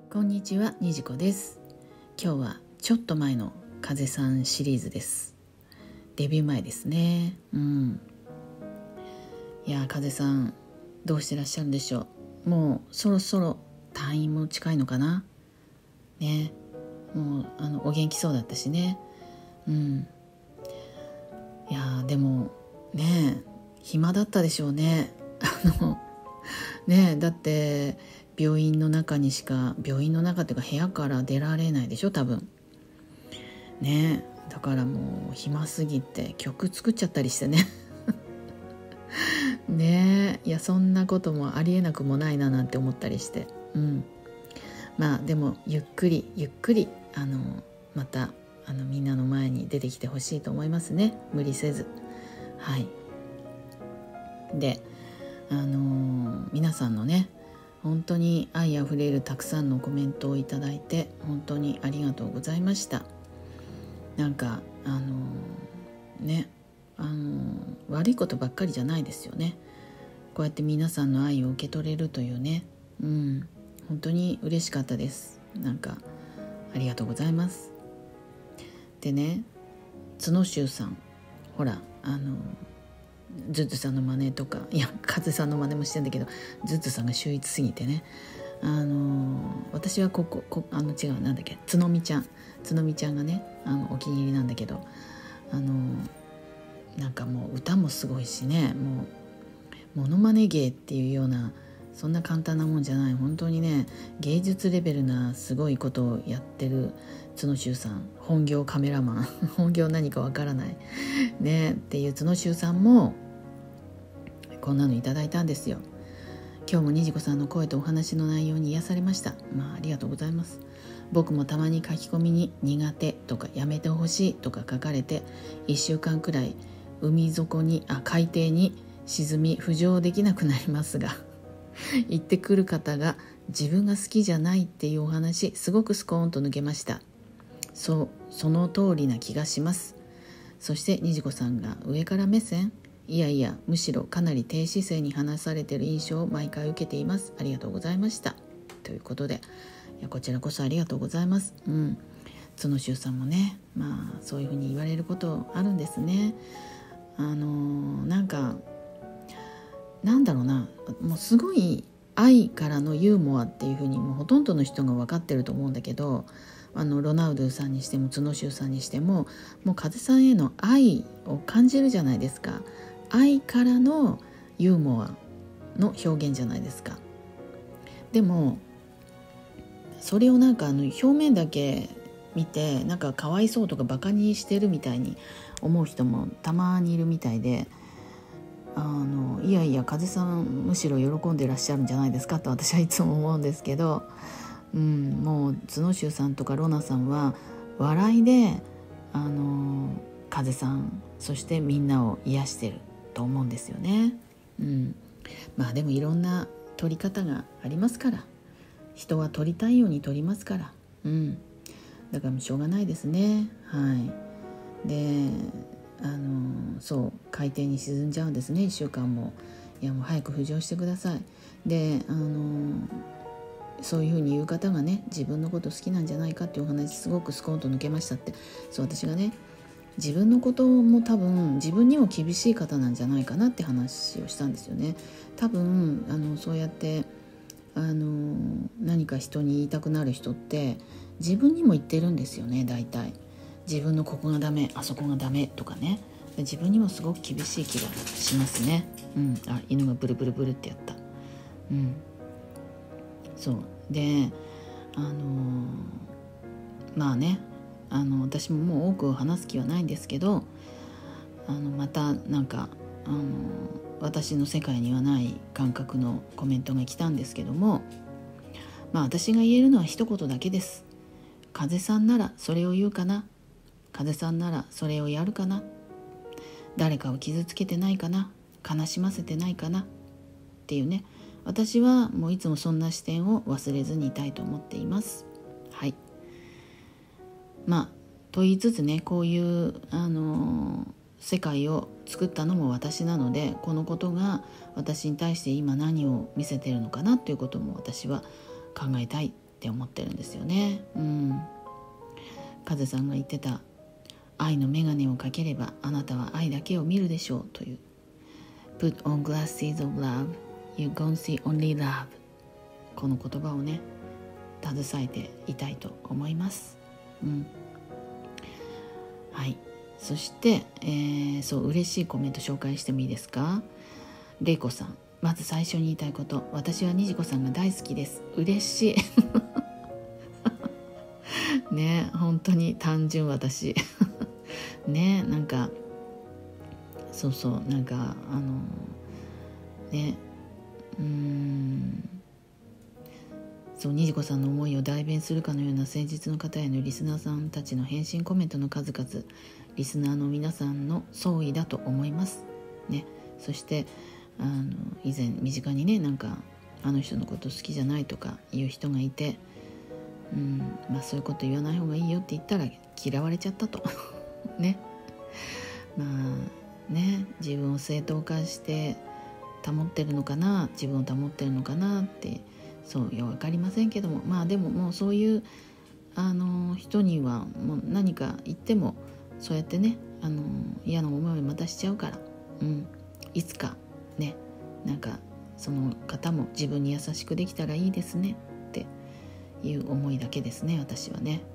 こんにちは、にじこです。今日はちょっと前の風さんシリーズです。デビュー前ですね。いや、風さんどうしてらっしゃるんでしょう。もうそろそろ退院も近いのかなね。もうお元気そうだったしね。いやでもね、暇だったでしょうね。ね、だって病院の中っていうか部屋から出られないでしょ多分ね。だからもう暇すぎて曲作っちゃったりしてねね。いや、そんなこともありえなくもないななんて思ったりして、まあでもゆっくりまたみんなの前に出てきてほしいと思いますね。無理せず。はいで皆さんのね、本当に愛あふれるたくさんのコメントをいただいて本当にありがとうございました。なんか悪いことばっかりじゃないですよね。こうやって皆さんの愛を受け取れるというね、本当に嬉しかったです。なんかありがとうございます。でね、角州さん、ほらズッズさんの真似とか、いや風さんの真似もしてんだけど、ズッズさんが秀逸すぎてね、私は違う、なんだっけ、つのみちゃんがねお気に入りなんだけど、なんかもう歌もすごいしね、もうモノマネ芸っていうようなそんな簡単なもんじゃない、本当にね芸術レベルなすごいことをやってる角州さん、本業カメラマン本業何かわからないねっていう角州さんもこんなのいただいたんですよ。今日もにじこさんの声とお話の内容に癒されました。ありがとうございます。僕もたまに書き込みに苦手とかやめてほしいとか書かれて1週間くらい海底に海底に沈み浮上できなくなりますが言ってくる方が自分が好きじゃないっていうお話、すごくスコーンと抜けました。その通りな気がします。そしてにじこさんが上から目線、いやむしろかなり低姿勢に話されている印象を毎回受けています。ありがとうございました。ということで、いやこちらこそありがとうございます。角州さんもね、そういうふうに言われることあるんですね。なんだろうな、もうすごい愛からのユーモアっていうふうにもうほとんどの人が分かってると思うんだけど、ロナウドさんにしても角州さんにしても、もう風さんへの愛を感じるじゃないですか。愛からのユーモアの表現じゃないですか。でもそれを表面だけ見てかわいそうとかバカにしてるみたいに思う人もたまにいるみたいで、いや風さんむしろ喜んでいらっしゃるんじゃないですかと私はいつも思うんですけど、もう角州さんとかロナさんは笑いで風さんそしてみんなを癒してると思うんですよね。でもいろんな撮り方がありますから、人は撮りたいように撮りますから、だからしょうがないですね。で海底に沈んじゃうんですね、1週間も。いやもう早く浮上してください。でそういうふうに言う方がね、自分のこと好きなんじゃないかっていうお話、すごくスコーンと抜けましたって。私がね、自分のことも多分自分にも厳しい方なんじゃないかなって話をしたんですよね。多分そうやって何か人に言いたくなる人って自分にも言ってるんですよね。大体自分のここがダメ、あそこがダメとかね、自分にもすごく厳しい気がしますね。犬がブルブルブルってやった。そうで私ももう多く話す気はないんですけど、また私の世界にはない感覚のコメントが来たんですけども、私が言えるのは一言だけです。風さんならそれを言うかな、風さんならそれをやるかな、誰かを傷つけてないかな、悲しませてないかなっていうね、私はもういつもそんな視点を忘れずにいたいと思っています。と言いつつね、こういう世界を作ったのも私なので、このことが私に対して今何を見せているのかなということも私は考えたいって思ってるんですよね。風さんが言ってた愛の眼鏡をかければあなたは愛だけを見るでしょうという Put on glasses of love, you gonna see only love この言葉をね携えていたいと思います。はい。そして、嬉しいコメント紹介してもいいですか。れいこさん、まず最初に言いたいこと、私はにじこさんが大好きです。嬉しいね、本当に単純私ね、なんかそうなんかねそうにじこさんの思いを代弁するかのような誠実の方へのリスナーさんたちの返信コメントの数々、リスナーの皆さんの総意だと思いますね。そして以前身近にねなんかあの人のこと好きじゃないとかいう人がいて、そういうこと言わない方がいいよって言ったら嫌われちゃったとね。自分を正当化して自分を保ってるのかなって分かりませんけども、でももうそういう人にはもう何か言ってもそうやってね嫌な思いをまたしちゃうから、いつかねなんかその方も自分に優しくできたらいいですねっていう思いだけですね、私はね。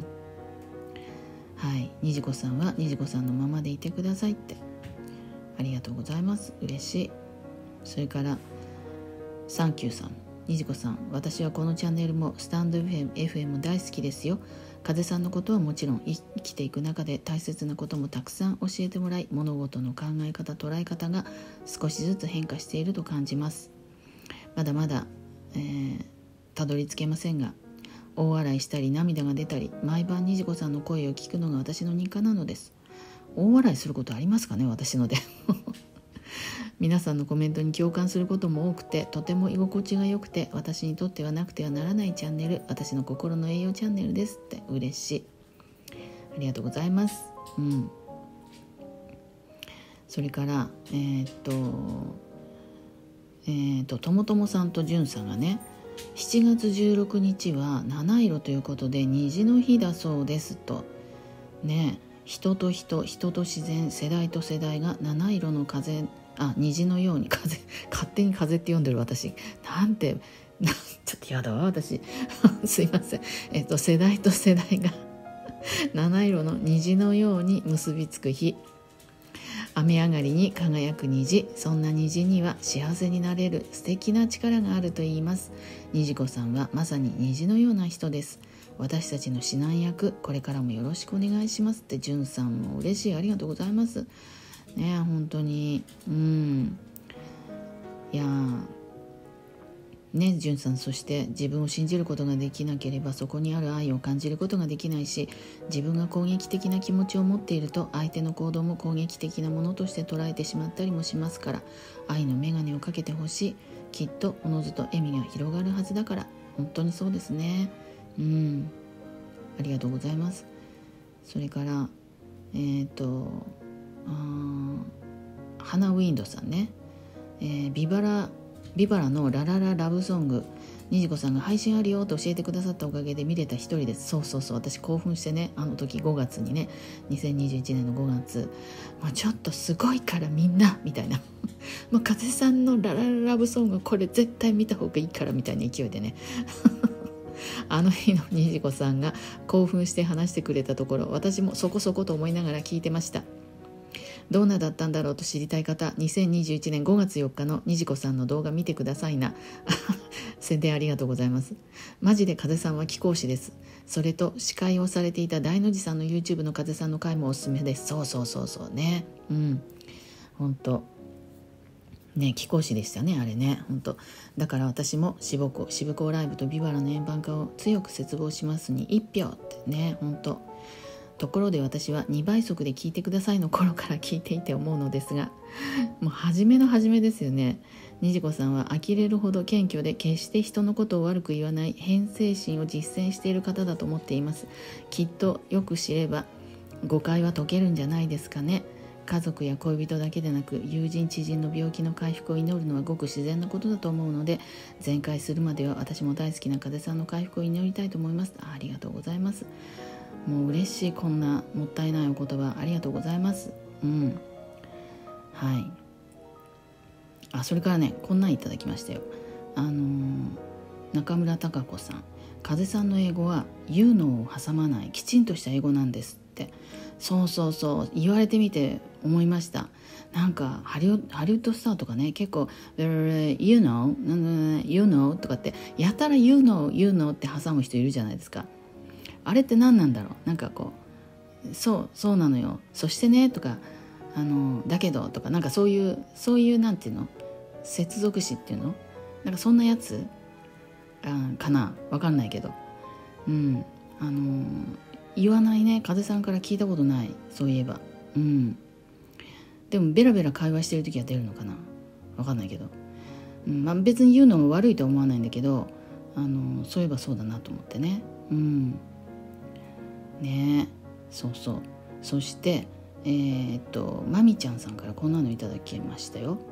はい、にじこさんはにじこさんのままでいてくださいって、ありがとうございます。嬉しい。それからサンキューさん、にじこさん、私はこのチャンネルもスタンド FM も大好きですよ。風さんのことはもちろん生きていく中で大切なこともたくさん教えてもらい、物事の考え方捉え方が少しずつ変化していると感じます。まだまだ、たどり着けませんが、大笑いしたり涙が出たり、毎晩にじこさんの声を聞くのが私の日課なのです。大笑いすることありますかね、私ので皆さんのコメントに共感することも多くて、とても居心地が良くて、私にとってはなくてはならないチャンネル、私の心の栄養チャンネルですって。嬉しい、ありがとうございます。それからともともさんとじゅんさんがね、7月16日は七色ということで虹の日だそうですとね。人と人、人と自然、世代と世代が七色の虹のように勝手に風って読んでる私なんてちょっとやだわ私すいません。世代と世代が七色の虹のように結びつく日、雨上がりに輝く虹、そんな虹には幸せになれる素敵な力があると言います。にじこさんはまさに虹のような人です。私たちの指南役、これからもよろしくお願いしますって。じゅんさんも嬉しい、ありがとうございますね。本当にいやね、じゅんさん、そして自分を信じることができなければそこにある愛を感じることができないし、自分が攻撃的な気持ちを持っていると相手の行動も攻撃的なものとして捉えてしまったりもしますから、愛の眼鏡をかけてほしい。きっとおのずと笑みが広がるはずだから。本当にそうですね。ありがとうございます。それからハナウィンドさんね、ビバラのララララブソング、にじこさんが配信あるよと教えてくださったおかげで見れた一人です。そう私興奮してね、あの時5月にね、2021年の5月、ちょっとすごいからみんなみたいな風さんのララララブソングこれ絶対見た方がいいからみたいな勢いでねあの日のにじこさんが興奮して話してくれたところ、私もそこそこと思いながら聞いてました。どんなだったんだろうと知りたい方、2021年5月4日のにじこさんの動画見てくださいな宣伝ありがとうございます。マジで風さんは貴公子です。それと司会をされていた大の字さんの YouTube の風さんの回もおすすめです。そうね、本当ね、貴公子でしたね、あれね。本当だから私も渋港ライブとビバラの円盤化を強く切望しますに1票ってね。本当ところで私は2倍速で聞いてくださいの頃から聞いていて思うのですが、もう初めの初めですよね。にじこさんは呆れるほど謙虚で、決して人のことを悪く言わない偏精神を実践している方だと思っています。きっとよく知れば誤解は解けるんじゃないですかね。 家族や恋人だけでなく友人知人の病気の回復を祈るのはごく自然なことだと思うので、全快するまでは私も大好きな風さんの回復を祈りたいと思います。ありがとうございます。もう嬉しい、こんなもったいないお言葉ありがとうございます。はい。それからね、こんなんいただきましたよ。中村貴子さん、風さんの英語は言うのを挟まないきちんとした英語なんですって。そう言われてみて思いました。なんかハリウッドスターとかね、結構 you know とかってやたら you know って挟む人いるじゃないですか。あれって何なんだろう。なんかこうそうなのよ、そしてねとかだけどとか、なんかそういうなんていうの、接続詞っていうの、なんかそんなやつかな、わかんないけど、言わないね。風さんから聞いたことない、そういえば。でもベラベラ会話してる時は出るのかな、わかんないけど、別に言うのも悪いとは思わないんだけど、そういえばそうだなと思ってね。ね、そう。そしてまみちゃんさんからこんなのいただきましたよ。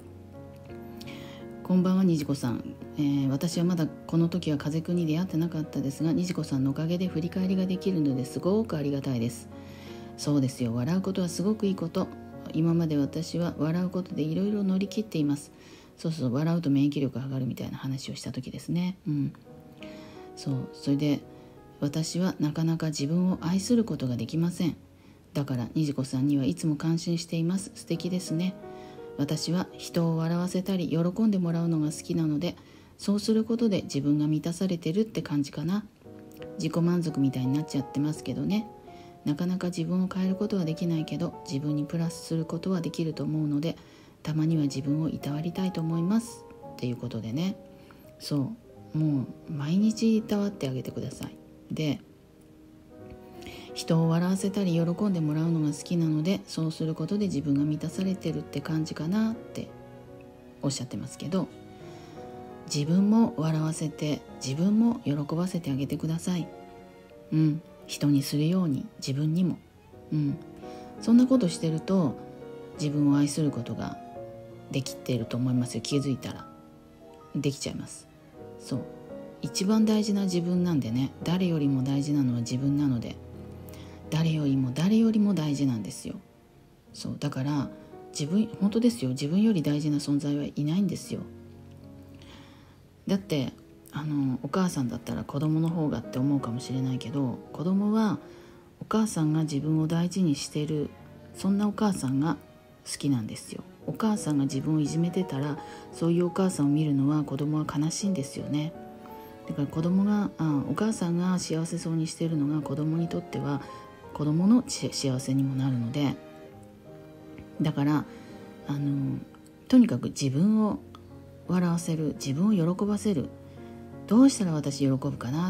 こんばんは、にじこさん。私はまだこの時は風くんに出会ってなかったですが、にじこさんのおかげで振り返りができるのですごくありがたいです。そうですよ、笑うことはすごくいいこと。今まで私は笑うことでいろいろ乗り切っています。笑うと免疫力が上がるみたいな話をした時ですね。それで私はなかなか自分を愛することができません。だからにじこさんにはいつも感心しています。素敵ですね。私は人を笑わせたり喜んでもらうのが好きなので、そうすることで自分が満たされてるって感じかな。自己満足みたいになっちゃってますけどね。なかなか自分を変えることはできないけど、自分にプラスすることはできると思うので、たまには自分をいたわりたいと思いますっていうことでね。もう毎日いたわってあげてください。で、人を笑わせたり喜んでもらうのが好きなので、そうすることで自分が満たされてるって感じかなっておっしゃってますけど、自分も笑わせて自分も喜ばせてあげてください。人にするように自分にも。そんなことしてると自分を愛することができていると思いますよ。気づいたらできちゃいます。一番大事な自分なんでね。誰よりも大事なのは自分なので、誰よりも大事なんですよ。だから本当ですよ、自分より大事な存在はいないんですよ。だってお母さんだったら子供の方がって思うかもしれないけど、子供はお母さんが自分を大事にしてる、そんなお母さんが好きなんですよ。お母さんが自分をいじめてたら、そういうお母さんを見るのは子供は悲しいんですよね。だからお母さんが幸せそうにしてるのが子供にとっては子供の幸せにもなるので、だからとにかく自分を笑わせる、自分を喜ばせる、どうしたら私喜ぶかなって、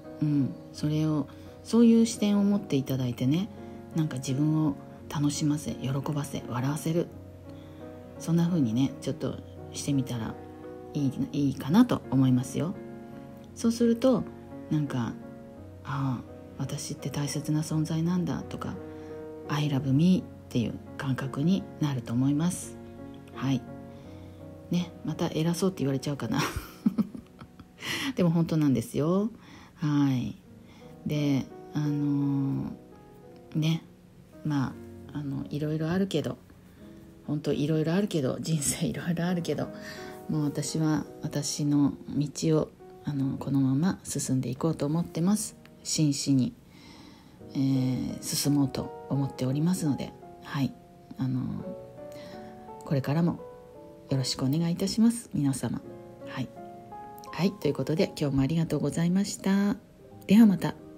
そういう視点を持っていただいてね、なんか自分を楽しませ、喜ばせ、笑わせる、そんな風にねちょっとしてみたらいいかなと思いますよ。そうするとなんか私って大切な存在なんだとか I love me っていう感覚になると思います。はいね、また偉そうって言われちゃうかなでも本当なんですよ。はいでいろいろあるけど、本当いろいろあるけど、人生いろいろあるけど、もう私は私の道をこのまま進んでいこうと思ってます。真摯に、進もうと思っておりますので、これからもよろしくお願いいたします、皆様。はい、ということで今日もありがとうございました。ではまた。